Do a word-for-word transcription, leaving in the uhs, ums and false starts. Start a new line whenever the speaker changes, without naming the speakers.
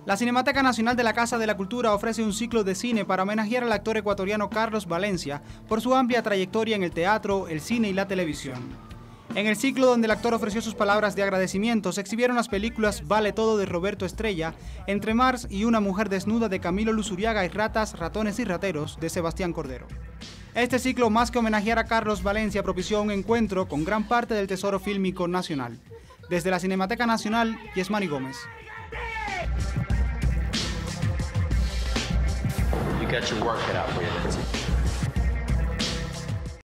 La Cinemateca Nacional de la Casa de la Cultura ofrece un ciclo de cine para homenajear al actor ecuatoriano Carlos Valencia por su amplia trayectoria en el teatro, el cine y la televisión. En el ciclo donde el actor ofreció sus palabras de agradecimiento, se exhibieron las películas Vale Todo de Roberto Estrella, Entre Mars y Una Mujer Desnuda de Camilo Luzuriaga y Ratas, Ratones y Rateros de Sebastián Cordero. Este ciclo, más que homenajear a Carlos Valencia, propició un encuentro con gran parte del tesoro fílmico nacional. Desde la Cinemateca Nacional, Yesmani Gómez.
You got your work cut out for you, Lindsay.